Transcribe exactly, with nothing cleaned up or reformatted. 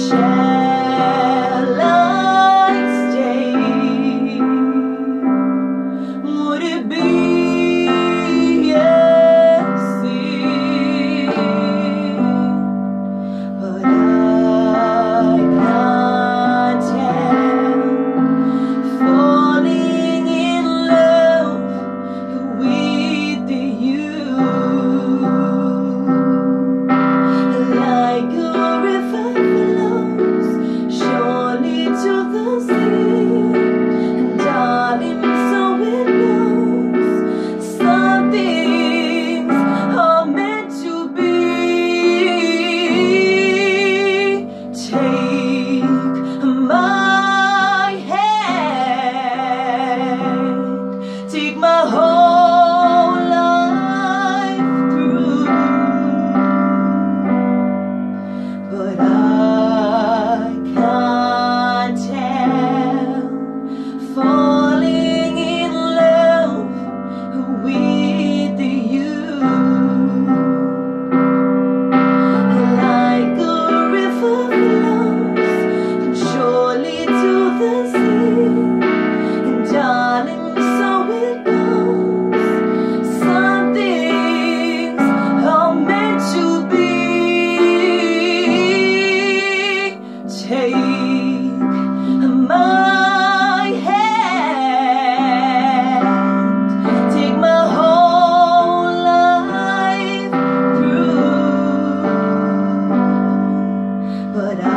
Shall I stay? Would it be a sin? But I can't help falling in love with you. Like a river flows surely to the sea, and darling, so it goes. Some things are meant to be. Take my hand, take my whole life through. But I can't help falling in love with you. Like a river flows surely to the sea, and darling, so it goes. Some things are meant to be. Take my hand, take my whole life through. But I